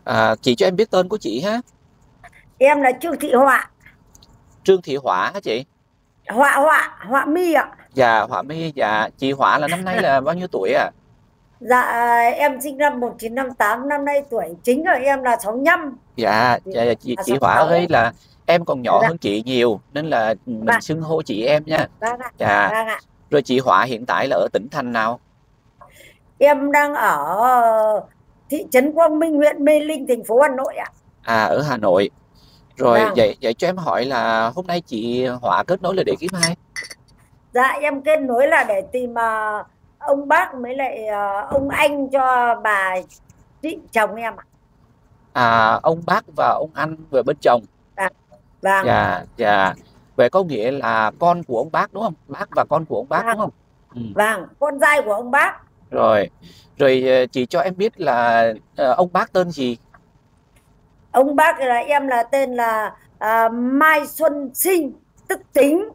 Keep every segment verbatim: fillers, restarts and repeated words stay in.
À, chị cho em biết tên của chị ha. Em là Trương Thị Họa. Trương Thị Họa hả chị? Họa họa họa mi ạ. Dạ Họa mi. Dạ chị Họa là năm nay là bao nhiêu tuổi à? Dạ, em sinh năm một chín năm tám, năm nay tuổi chính của em là sáu nhăm. Dạ, Thì dạ, dạ chị, là chị Họa ơi, sáu sáu. là em còn nhỏ Dạ, hơn chị nhiều nên là mình vâng, xưng hô chị em nha. vâng ạ, Dạ. vâng ạ. Rồi chị Họa hiện tại là ở tỉnh thành nào? Em đang ở ờ, thị trấn Quang Minh, huyện Mê Linh, thành phố Hà Nội ạ. À, ở Hà Nội. Rồi Vâng. vậy vậy cho em hỏi là hôm nay chị Họa kết nối là để kiếm ai? Dạ, em kết nối là để tìm ờ, ông bác với lại ờ, ông anh cho bà chị chồng em ạ. À, ông bác và ông anh về bên chồng. Dạ, vâng, Dạ, dạ. Vậy có nghĩa là con của ông bác đúng không? Bác và con của ông bác vâng, đúng không? Ừ. vâng, con trai của ông bác. Rồi, rồi ờ, chị cho em biết là ờ, ông bác tên gì? Ông bác là em là tên là à, Mai Xuân Sinh, tức Tính.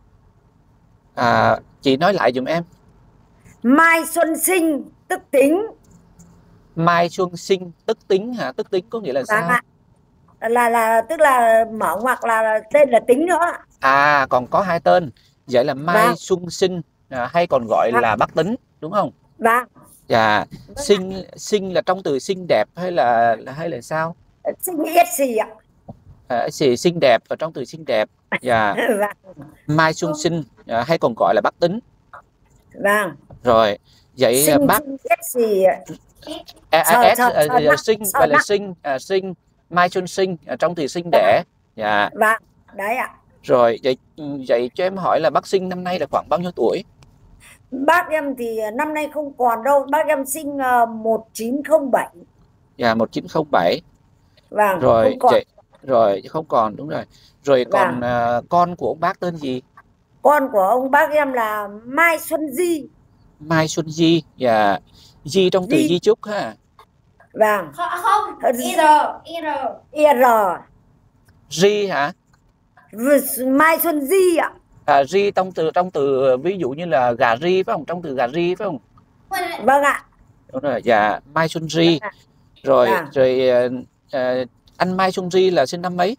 À, chị nói lại giùm em. Mai Xuân Sinh tức Tính. Mai Xuân Sinh tức Tính hả? Tức Tính có nghĩa là Vâng sao? ạ. Là là tức là mở ngoặc là tên là Tính nữa ạ. À, còn có hai tên. Vậy là Mai Vâng, Xuân Sinh, à, hay còn gọi vâng, là Bác Tính đúng không? vâng, Dạ. vâng ạ. Sinh sinh là trong từ xinh đẹp hay là là- hay là sao? Sinh yết xì ạ. À, xì xinh đẹp và trong từ xinh đẹp. Dạ. Vâng, Mai Xuân Sinh, à, hay còn gọi là Bác Tính. vâng. Rồi, vậy à, Sinh bác sinh yết xì. à, Sờ à, S sờ à, sờ à, nặng, sinh sờ gọi là nặng. sinh à, sinh Mai Xuân Sinh, à, trong từ sinh Vâng, đẻ. Dạ. vâng, đấy ạ. Rồi vậy vậy cho em hỏi là bác sinh năm nay là khoảng bao nhiêu tuổi? Bác em thì năm nay không còn đâu, bác em sinh uh, một chín không bảy. Dạ một chín không bảy. Vâng, Rồi không còn. vậy rồi không còn, đúng rồi. Rồi còn Vâng, à, con của ông bác tên gì? con của ông bác em là Mai Xuân Di. Mai Xuân Di. Dạ. Di trong từ Di. di chúc ha. Vâng. Kho- không ir ir Ir. Ri hả? V- Mai Xuân Di ạ. À, ri trong từ trong từ ví dụ như là gà ri phải không, trong từ gà ri phải không? Vâng ạ. Đúng rồi. Dạ Mai Xuân Vâng Ri. ạ. Rồi Vâng. rồi ờ, ờ, anh Mai Xuân Ri là sinh năm mấy?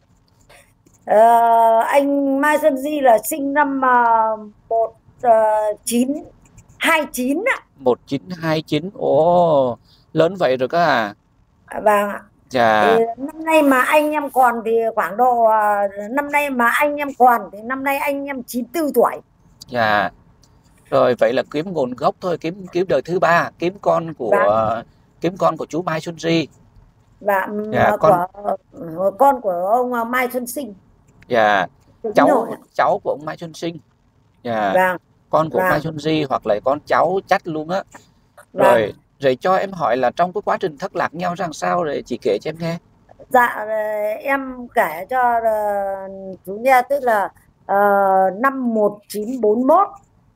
Ờ, anh Mai Xuân Di là sinh năm uh, một chín hai chín ạ. một chín hai chín. Ồ, lớn vậy rồi cơ à. Vâng ạ. Thì Dạ. năm nay mà anh em còn thì khoảng độ à, năm nay mà anh em còn thì năm nay anh em chín tư tuổi. Dạ. Rồi vậy là kiếm nguồn gốc thôi, kiếm kiếm đời thứ ba, kiếm con Vâng. của kiếm con của chú Mai Xuân Ri. Và Dạ mà con. của con của ông à, Mai Xuân Sinh. Dạ Đúng rồi cháu ạ. cháu của ông Mai Xuân Sinh. Dạ Vâng, con của ông Mai vâng, Xuân Ri hoặc là con cháu chắt luôn á. Rồi vâng. rồi cho em hỏi là trong cái quá trình thất lạc nhau ra làm sao, rồi chị kể cho em nghe. Dạ, ờ, em kể cho ờ, chú nghe, tức là ờ, năm một chín bốn mốt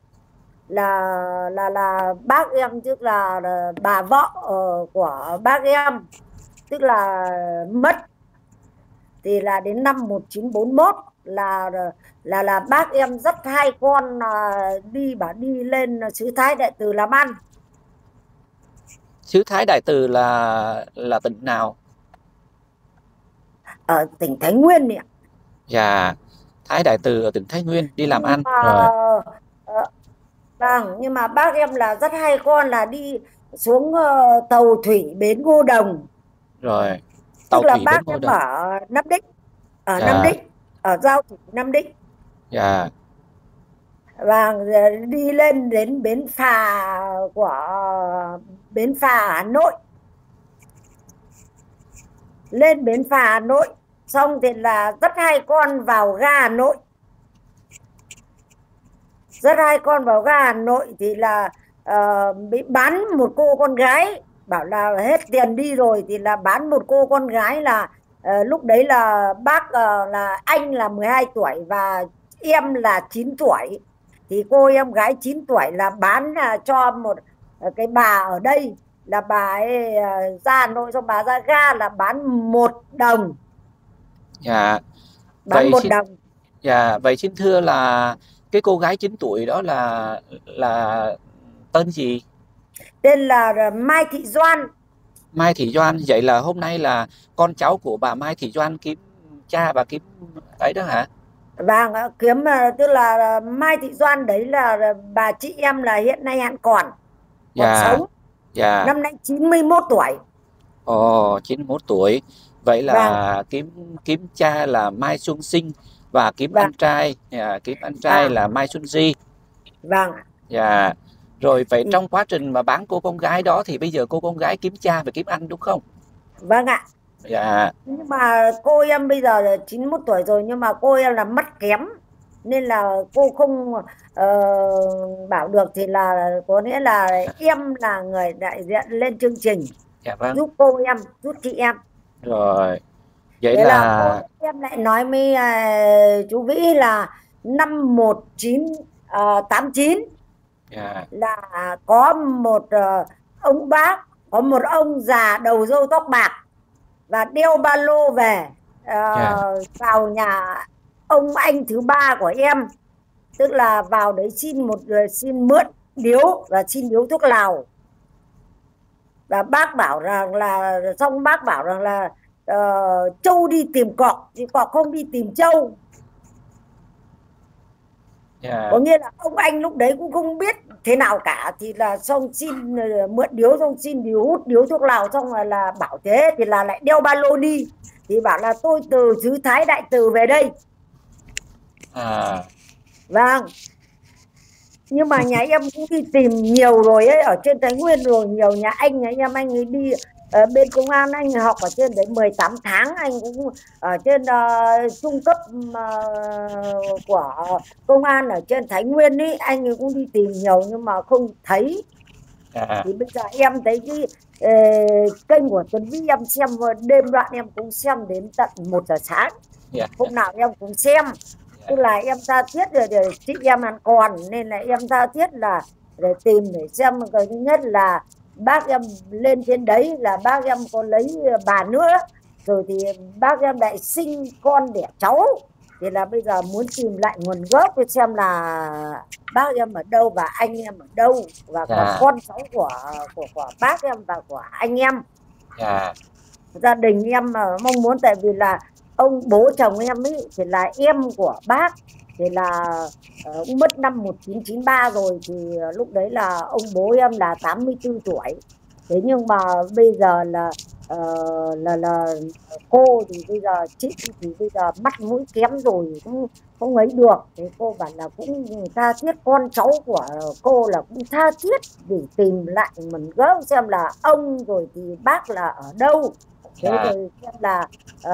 là là là bác em, tức là, là bà vợ ờ, của bác em, tức là mất. Thì là đến năm một chín bốn mốt là là là bác em dắt hai con là đi, bảo đi lên xứ Thái Đại Từ làm ăn. Xứ Thái Đại Từ là là tỉnh nào? Ở tỉnh Thái Nguyên này ạ. Dạ Thái Đại Từ ở tỉnh Thái Nguyên đi làm Nhưng ăn mà rồi. ờ, vâng, nhưng mà bác em là dắt hai con là đi xuống ờ, tàu thủy bến Ngô Đồng. Rồi Tức tàu là thủy bến bác Ngô em Đồng. ở Nam Định, ở Nam Dạ. Định, ở giao thủy Nam Định. Dạ. Và đi lên đến bến phà của bến phà Hà Nội. Lên bến phà Hà Nội xong thì là dắt hai con vào ga Hà Nội. Dắt hai con vào ga Hà Nội thì là ờ, bị bán một cô con gái, bảo là hết tiền đi rồi thì là bán một cô con gái là ờ, lúc đấy là bác ờ, là anh là mười hai tuổi và em là chín tuổi. Thì cô em gái chín tuổi là bán là cho một ờ, cái bà ở đây, là bà ấy ờ, ra Hà Nội xong bà ra ga là bán một đồng. Dạ. Bán Vậy một xin đồng dạ vậy xin thưa là cái cô gái chín tuổi đó là là tên gì? Tên là Mai Thị Doan. Mai Thị Doan, vậy là hôm nay là con cháu của bà Mai Thị Doan kiếm cha và kiếm ấy đó hả? Vâng, ạ, kiếm ờ, tức là là Mai Thị Doan đấy là là bà chị em là hiện nay hạn còn còn Dạ, sống, dạ. năm nay chín mươi mốt tuổi. Ồ, chín mươi mốt tuổi. Vậy Vâng, là kiếm kiếm cha là Mai Xuân Sinh và kiếm vâng, anh trai, dạ, kiếm anh trai à, là Mai Xuân Di. vâng ạ. Dạ. Rồi vậy Ừ, trong quá trình mà bán cô con gái đó thì bây giờ cô con gái kiếm cha và kiếm anh đúng không? vâng ạ. Dạ, Nhưng mà cô em bây giờ là chín mươi mốt tuổi rồi, nhưng mà cô em là mắt kém nên là cô không ờ, bảo được, thì là có nghĩa là em là người đại diện lên chương trình dạ vâng. giúp cô em, giúp chị em. Rồi, vậy Thế là cô là em lại nói với à, chú Vĩ là năm một chín tám chín dạ, là có một ờ, ông bác, có một ông già đầu râu tóc bạc và đeo ba lô về ờ, dạ, vào nhà ông anh thứ ba của em, tức là vào đấy xin một ờ, xin mượn điếu và xin điếu thuốc lào. Và bác bảo rằng là, xong bác bảo rằng là uh, Châu đi tìm cọp thì cọp không đi tìm Châu. dạ, Có nghĩa là ông anh lúc đấy cũng không biết thế nào cả, thì là xong xin ờ, mượn điếu, xong xin điếu, hút điếu thuốc lào, xong là, là bảo thế thì là lại đeo ba lô đi, thì bảo là tôi từ xứ Thái Đại Từ về đây. à, Vâng, nhưng mà nhà em cũng đi tìm nhiều rồi ấy, ở trên Thái Nguyên rồi, nhiều nhà anh, nhà em anh ấy đi ở bên công an, anh học ở trên đấy mười tám tháng, anh cũng ở trên uh, trung cấp uh, của công an ở trên Thái Nguyên ấy, anh ấy cũng đi tìm nhiều nhưng mà không thấy. dạ, Thì bây giờ em thấy cái ờ, kênh của Tuấn Vĩ em xem đêm đoạn em cũng xem đến tận một giờ sáng, dạ, hôm nào em cũng xem. Tức dạ, là em tha thiết để, để chị em ăn còn, nên là em tha thiết là để tìm để xem. Cái thứ nhất là bác em lên trên đấy là bác em có lấy bà nữa, rồi thì bác em lại sinh con đẻ cháu, thì là bây giờ muốn tìm lại nguồn gốc để xem là bác em ở đâu và anh em ở đâu, và cả dạ, con cháu của của của bác em và của anh em. dạ, Gia đình em mà mong muốn, tại vì là ông bố chồng em ấy thì là em của bác, thì là uh, cũng mất năm một chín chín ba rồi, thì uh, lúc đấy là ông bố em là tám mươi tư tuổi. Thế nhưng mà bây giờ là uh, là là cô thì bây giờ chị thì bây giờ mắt mũi kém rồi, cũng không ấy được. Thế cô bảo là cũng tha thiết, con cháu của cô là cũng tha thiết để tìm lại nguồn gốc xem là ông rồi thì bác là ở đâu. Thế dạ, rồi xem là ờ,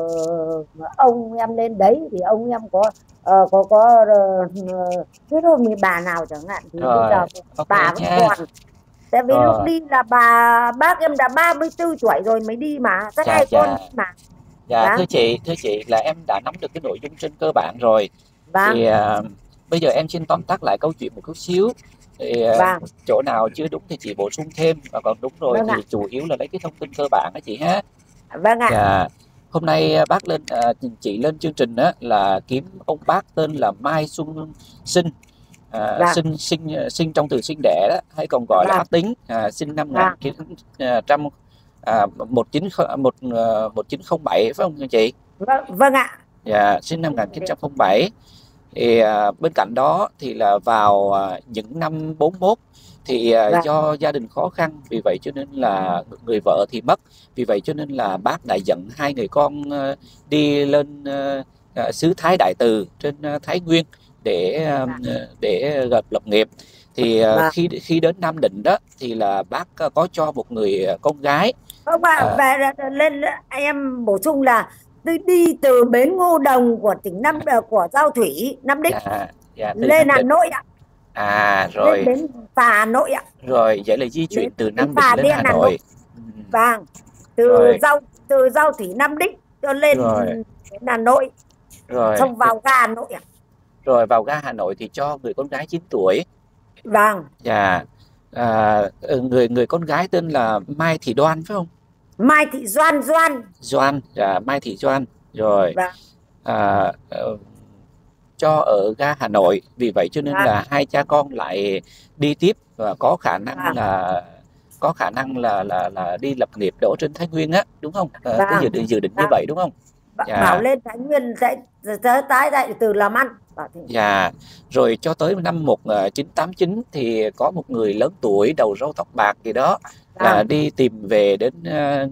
ông em lên đấy thì ông em có ờ, có có uh, kết hôn với bà nào chẳng hạn, thì bây rồi, giờ ok bà vẫn nha. còn. Tại vì lúc Rồi, đi là bà bác em đã ba mươi tư tuổi rồi mới đi, mà các dạ, hai con dạ, đi mà. dạ, thưa Vâng, chị, thưa chị là em đã nắm được cái nội dung trên cơ bản rồi. vâng, Thì à, bây giờ em xin tóm tắt lại câu chuyện một chút xíu. Thì à, vâng, chỗ nào chưa đúng thì chị bổ sung thêm, và còn đúng rồi vâng thì ạ, chủ yếu là lấy cái thông tin cơ bản đó chị ha. vâng ạ, Dạ, hôm nay à, bác lên à, chị lên chương trình á là kiếm ông bác tên là Mai Xuân Sinh. À, vâng, sinh sinh sinh trong từ sinh đẻ đó, hay còn gọi là vâng, Ác Tính, à, sinh năm vâng, một nghìn chín trăm à, một chín một à, một chín không bảy phải không chị? vâng, vâng ạ. Dạ, sinh năm một nghìn chín trăm không bảy. Thì à, bên cạnh đó thì là vào à, những năm bốn mốt thì à, Vâng, do gia đình khó khăn, vì vậy cho nên là người vợ thì mất, vì vậy cho nên là bác đã dẫn hai người con à, đi lên à, à, xứ Thái Đại Từ trên à, Thái Nguyên để à, vâng, để lập lập nghiệp. Thì à, vâng. khi khi đến Nam Định đó thì là bác à, có cho một người con gái. Không ạ, à, về lên em bổ sung là tôi đi từ bến Ngô Đồng của tỉnh Nam ờ, của Giao Thủy Nam Định dạ, dạ, từ lên Nam Hà Định. Nội ạ, À lên rồi, bến phà Hà Nội ạ, rồi vậy là di lên chuyển từ bến Nam Định phà lên đen Hà Hà Nội. Nội. Ừm, Vâng, từ rồi, Giao từ Giao Thủy Nam Định cho lên rồi, đến Hà Nội, rồi, xong vào ga Hà Nội ạ. rồi vào ga Hà Nội thì cho người con gái chín tuổi. Vâng, Và à, ừ, người người con gái tên là Mai Thị Đoan phải không? Mai Thị Doan Doan. Doan, dạ, Mai Thị Doan. Rồi Vâng, à, ờ, cho ở ga Hà Nội, vì vậy cho nên vâng, là hai cha con lại đi tiếp và có khả năng vâng, là có khả năng là là là đi lập nghiệp đỗ trên Thái Nguyên á, đúng không? À, có dự Vâng, định dự định như vâng. vậy đúng không? Bảo Dạ. lên Thái Nguyên sẽ sẽ tái đại từ làm ăn, bảo thế. Dạ, rồi cho tới năm một nghìn chín trăm tám mươi chín thì có một người lớn tuổi đầu râu tóc bạc gì đó là Vâng, đi tìm về đến ờ,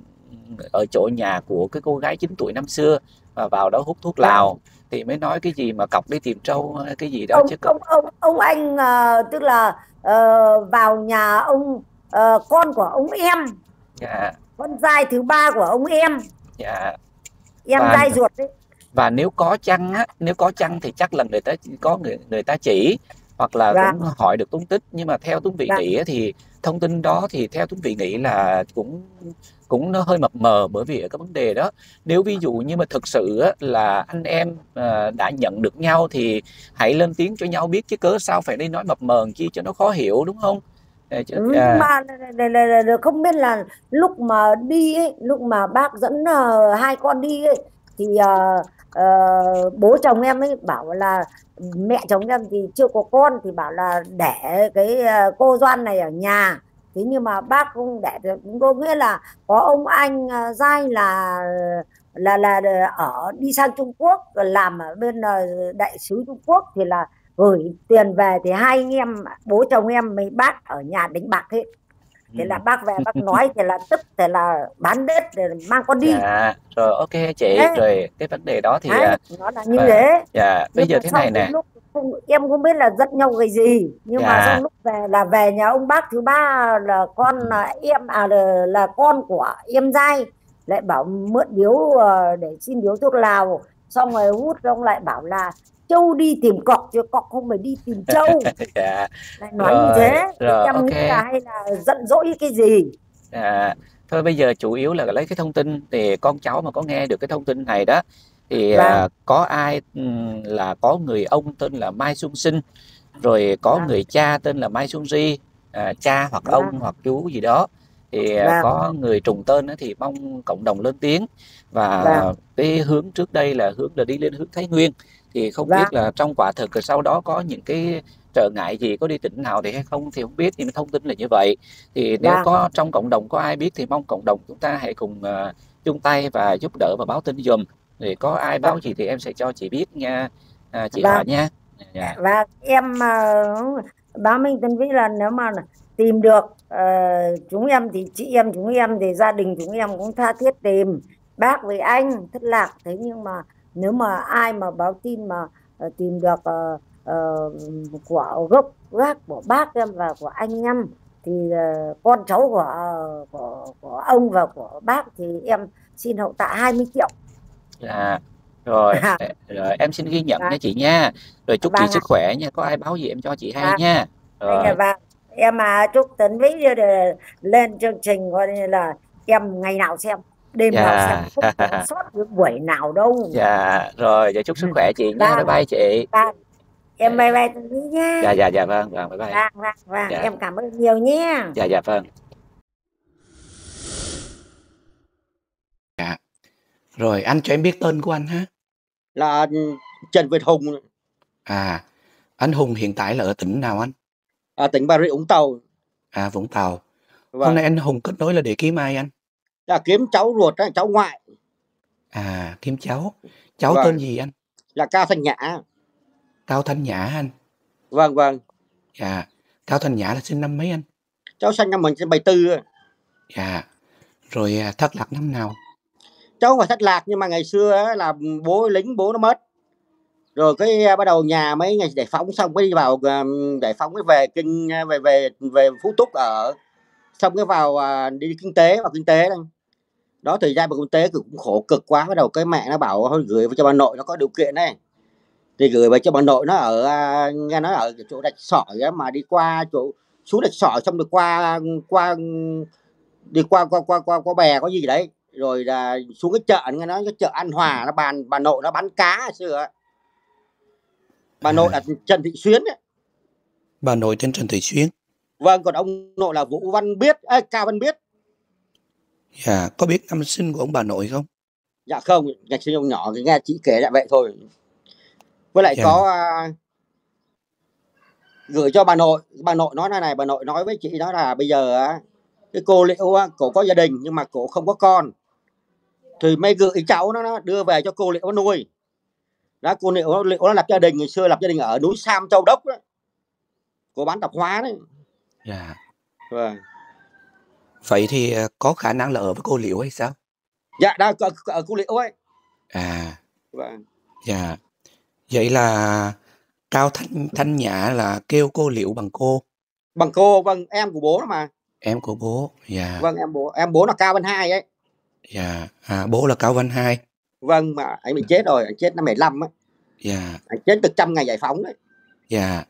ở chỗ nhà của cái cô gái chín tuổi năm xưa và vào đó hút thuốc vâng. lào, thì mới nói cái gì mà cọc đi tìm trâu hay cái gì đó ông chứ có. ông ông ông anh ờ, tức là ờ, vào nhà ông, ờ, con của ông em, Dạ, con trai thứ ba của ông em dạ. em Và trai ruột đấy. và nếu có chăng á, nếu có chăng thì chắc là người ta có người người ta chỉ, hoặc là Vâng, cũng hỏi được tung tích, nhưng mà theo Tuấn Vị vâng. nghĩ á, thì thông tin đó thì theo Tuấn Vị nghĩ là cũng cũng nó hơi mập mờ, bởi vì ở cái vấn đề đó, nếu ví dụ như mà thực sự á, là anh em à, đã nhận được nhau thì hãy lên tiếng cho nhau biết, chứ cớ sao phải đi nói mập mờ chi cho nó khó hiểu, đúng không? À, chứ, Ừ, nhưng à, mà là, là, là, là không biết là lúc mà đi ấy, lúc mà bác dẫn ờ, hai con đi ấy, thì ờ, ờ, bố chồng em ấy bảo là mẹ chồng em thì chưa có con, thì bảo là để cái ờ, cô Doan này ở nhà. Thế nhưng mà bác không để được, cũng có nghĩa là có ông anh uh, giai là là là ở đi sang Trung Quốc làm ở bên ờ, đại sứ Trung Quốc, thì là gửi tiền về, thì hai anh em bố chồng em mấy bác ở nhà đánh bạc hết. Thế là ừ. bác về bác nói, thì là tức, thì là bán đất để mang con đi. Dạ, rồi ok chị, Đấy, rồi cái vấn đề đó thì đấy à, nó là như à, thế. dạ bây Nhưng giờ mà thế xong này đến nè. lúc không, em không biết là giận nhau cái gì, nhưng mà xong Dạ. lúc về là về nhà ông bác thứ ba là con Ừm. là em à là, là con của em giai, lại bảo mượn điếu ờ, để xin điếu thuốc lào, xong rồi hút, xong lại bảo là Châu đi tìm cọc chứ cọc không phải đi tìm Châu, Dạ, lại nói như thế. rồi, Thì rồi, em ok. nghĩ là hay là giận dỗi cái gì. À, thôi bây giờ chủ yếu là lấy cái thông tin, thì con cháu mà có nghe được cái thông tin này đó, thì Vâng, à, có ai ừm, là có người ông tên là Mai Xuân Sinh, rồi có vâng, người cha tên là Mai Xuân Ri, à, cha hoặc ông vâng, hoặc chú gì đó, thì à, vâng, có người trùng tên á, thì mong cộng đồng lên tiếng. Và vâng, cái hướng trước đây là hướng là đi lên hướng Thái Nguyên, thì không biết vâng, là trong quả thực rồi sau đó có những cái trở ngại gì, có đi tỉnh nào thì hay không thì không biết, nhưng mà thông tin là như vậy. Thì nếu vâng, có trong cộng đồng có ai biết thì mong cộng đồng chúng ta hãy cùng à, chung tay và giúp đỡ và báo tin giùm, thì có ai báo vâng, gì thì em sẽ cho chị biết nha, à, chị vâng. họ nha. Dạ. Và em mà báo Minh Tân Vĩ là nếu mà tìm được ờ, chúng em, thì chị em chúng em thì gia đình chúng em cũng tha thiết tìm bác với anh thất lạc. Thế nhưng mà nếu mà ai mà báo tin mà ờ, tìm được ờ, ờ, của gốc gác của bác em và của anh em, thì ờ, con cháu của, ờ, của của ông và của bác, thì em xin hậu tạ hai mươi triệu. Dạ, rồi, rồi em xin ghi nhận nha Vâng, chị nha. Rồi chúc chị vâng sức ạ. khỏe nha, có ai báo gì em cho chị hay Vâng. nha. Đây là Rồi, vâng, em mà chúc Tấn Vĩ đưa để lên chương trình, coi như là em ngày nào xem, đêm nào xem, dạ, không bỏ sót cái buổi nào đâu. dạ, rồi, giờ chúc sức khỏe chị nha, bye Vâng, bye chị. vâng, Dạ, em bye bye Tấn Vĩ dạ, nha. dạ, dạ vâng, vâng, bye bye. Vâng, vâng, vâng, Dạ, em cảm ơn nhiều nhé. dạ, dạ vâng. Dạ, rồi anh cho em biết tên của anh ha. Là Trần Việt Hùng, À, anh Hùng hiện tại là ở tỉnh nào anh? ở tỉnh Bà Rịa Vũng Tàu. À, Vũng Tàu. Hôm nay Vâng, anh Hùng kết nối là để kiếm ai anh? là kiếm cháu ruột đó, cháu ngoại. À, kiếm cháu. Cháu tên Vâng, gì anh? là Cao Thanh Nhã. Cao Thanh Nhã anh. Vâng, vâng, Dạ, Cao Thanh Nhã là sinh năm mấy anh? cháu sinh năm một nghìn chín trăm bảy mươi tư. Dạ, rồi à, thất lạc năm nào? Cháu không phải thất lạc, nhưng mà ngày xưa á, là bố lính bố nó mất. Rồi cái à, bắt đầu nhà mấy ngày giải phóng xong mới đi vào à, giải phóng mới về kinh à, về về về Phú Túc ở, xong cái vào à, đi kinh tế, vào kinh tế đây. Đó, thời gian vào kinh tế cũng khổ cực quá, bắt đầu cái mẹ nó bảo thôi gửi về cho bà nội, nó có điều kiện đấy, thì gửi về cho bà nội nó ở à, nghe nói ở chỗ Rạch Sỏi á, mà đi qua chỗ xuống Rạch Sỏi xong được qua qua đi qua qua qua qua qua bè có gì đấy, rồi là xuống cái chợ, nghe nói cái chợ An Hòa, nó bàn bà nội nó bán cá hồi xưa á. Bà nội À, là Trần Thị Xuyến ấy. bà nội tên Trần Thị Xuyến. Vâng, còn ông nội là Vũ Văn Biết, à, Cao Văn Biết. Dạ, có biết năm sinh của ông bà nội không? Dạ không, ngày xưa ông nhỏ thì nghe chị kể lại vậy thôi. Với lại Dạ, có à, gửi cho bà nội, bà nội nói này này, bà nội nói với chị đó là bây giờ á, cái cô Liễu á, cổ có gia đình nhưng mà cổ không có con, thì mới gửi cháu nó, nó đưa về cho cô Liễu nó nuôi. Đó, cô Liễu, Liễu nó lập gia đình, ngày xưa lập gia đình ở núi Sam Châu Đốc đó. Cô bán tạp hóa đấy. Dạ. Vâng. Vậy thì ờ, có khả năng là ở với cô Liễu hay sao? Dạ, đó, ở, ở cô Liễu ấy. À, Vâng. dạ. Vậy là Cao Thanh Thanh Nhã là kêu cô Liễu bằng cô. Bằng cô, vâng, em của bố đó mà. Em của bố. Dạ. Vâng, em bố, em bố là Cao Văn Hai ấy. Dạ. À, bố là Cao Văn Hai. Vâng, mà anh bị chết rồi, anh chết năm bảy lăm ấy. Dạ. Anh chết từ trăm ngày giải phóng đấy. Dạ.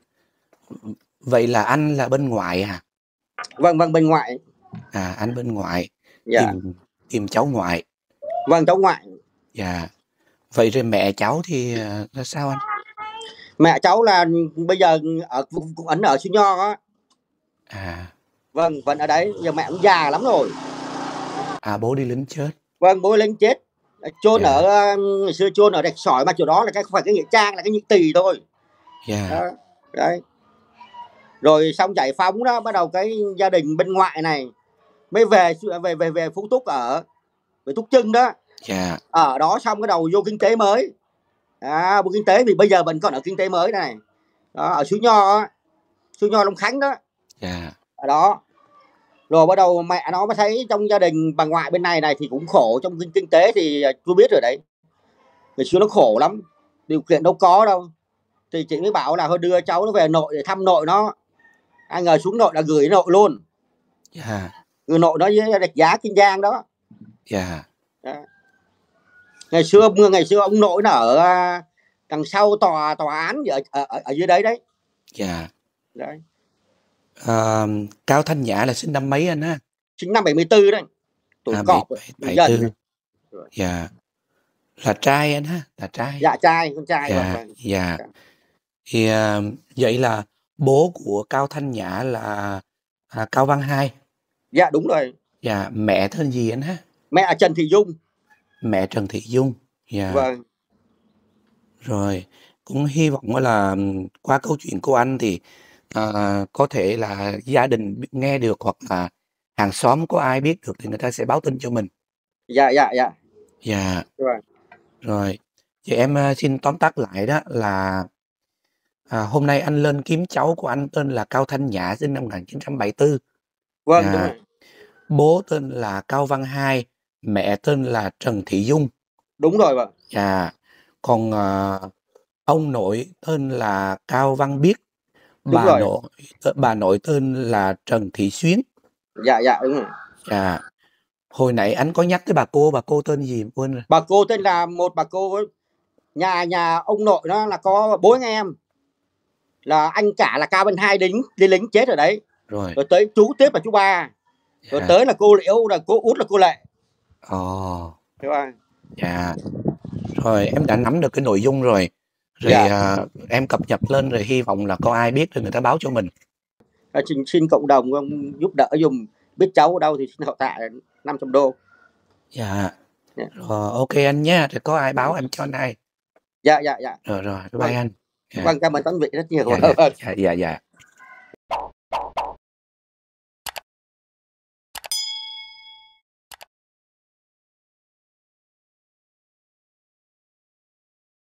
Vậy là anh là bên ngoại à? Vâng, vâng, bên ngoại. À, anh bên ngoại. Dạ. Tìm, tìm cháu ngoại. Vâng, cháu ngoại. Dạ. Vậy rồi mẹ cháu thì uh, là sao anh? Mẹ cháu là bây giờ ở cũng ấn ở Suối Nho á. À. Vâng, vẫn ở đấy, giờ mẹ cũng già lắm rồi. À, bố đi lính chết. Vâng, bố lên chết. Chôn Dạ. ở ngày xưa chôn ở Rạch Sỏi, mà chỗ đó là cái không phải cái nghĩa trang, là cái nhị tỳ thôi. Dạ. Đó, đấy. Rồi xong giải phóng đó, bắt đầu cái gia đình bên ngoại này mới về về về về Phú Túc, ở về Túc Trưng đó. Dạ. Ở đó xong cái đầu vô kinh tế mới. À, bộ kinh tế thì bây giờ vẫn còn ở kinh tế mới này. Đó, ở Suối Nho á, Suối Nho Long Khánh đó. Dạ. Ở đó. Rồi bắt đầu mẹ nó mới thấy trong gia đình bà ngoại bên này này thì cũng khổ, trong kinh, kinh tế thì tôi biết rồi đấy. Ngày xưa nó khổ lắm, điều kiện đâu có đâu. Thì chị mới bảo là thôi đưa cháu nó về nội để thăm nội nó. Ai ngờ xuống nội là gửi nội luôn. Dạ. Người nội nó với Rạch Giá Kiên Giang đó. Dạ. Đó. Ngày xưa mưa ngày xưa ông nội nó ở đằng sau tòa tòa án ở, ở, ở dưới đấy đấy. Dạ. Đấy. À, Cao Thanh Nhã là sinh năm mấy anh ha? Sinh năm bảy mươi tư đấy. Tuổi À, cọp bảy mươi tư. Rồi. Dạ. Là trai anh ha? Là trai. Dạ trai, con trai. Dạ. Vâng. Dạ. Thì uh, vậy là bố của Cao Thanh Nhã là à, Cao Văn Hai. Dạ đúng rồi. Dạ. Mẹ tên gì anh ha? Mẹ là Trần Thị Dung. Mẹ Trần Thị Dung. Dạ. Vâng. Rồi, cũng hy vọng là qua câu chuyện của anh thì uh, có thể là gia đình nghe được, hoặc là hàng xóm có ai biết được thì người ta sẽ báo tin cho mình. Dạ, dạ, dạ. Dạ. Vâng. Rồi, vậy em uh, xin tóm tắt lại đó là à, hôm nay anh lên kiếm cháu của anh tên là Cao Thanh Nhã, sinh năm một nghìn chín trăm bảy mươi tư. Vâng, Dạ. đúng rồi. Bố tên là Cao Văn Hai, mẹ tên là Trần Thị Dung. Đúng rồi vâng. Dạ. Còn uh, ông nội tên là Cao Văn Biết, bà rồi. nội bà nội tên là Trần Thị Xuyến. Dạ, dạ, đúng rồi. Dạ. Hồi nãy anh có nhắc tới bà cô, bà cô tên gì quên rồi. Bà cô tên là một bà cô nhà nhà ông nội nó là có bốn anh em, là anh cả là Cao Văn Hai lính đi lính chết ở đấy. Rồi. Rồi tới chú tiếp là chú Ba. Rồi Dạ. tới là cô Liễu, là cô út là cô Lệ. Ồ. Thế không? Dạ. Rồi em đã nắm được cái nội dung rồi. Rồi Dạ. uh, em cập nhật lên, rồi hy vọng là có ai biết thì người ta báo cho mình. À, xin, xin cộng đồng ông giúp đỡ dùm, biết cháu ở đâu thì xin hậu tạ năm trăm đô. Dạ. Dạ. Rồi, ok anh nhé, thì có ai báo em cho anh hay. Dạ, dạ, dạ. Rồi rồi, bye Vâng. bye anh. Dạ. Vâng, cảm ơn Tấn Vị rất nhiều. Dạ, dạ, dạ, dạ, dạ.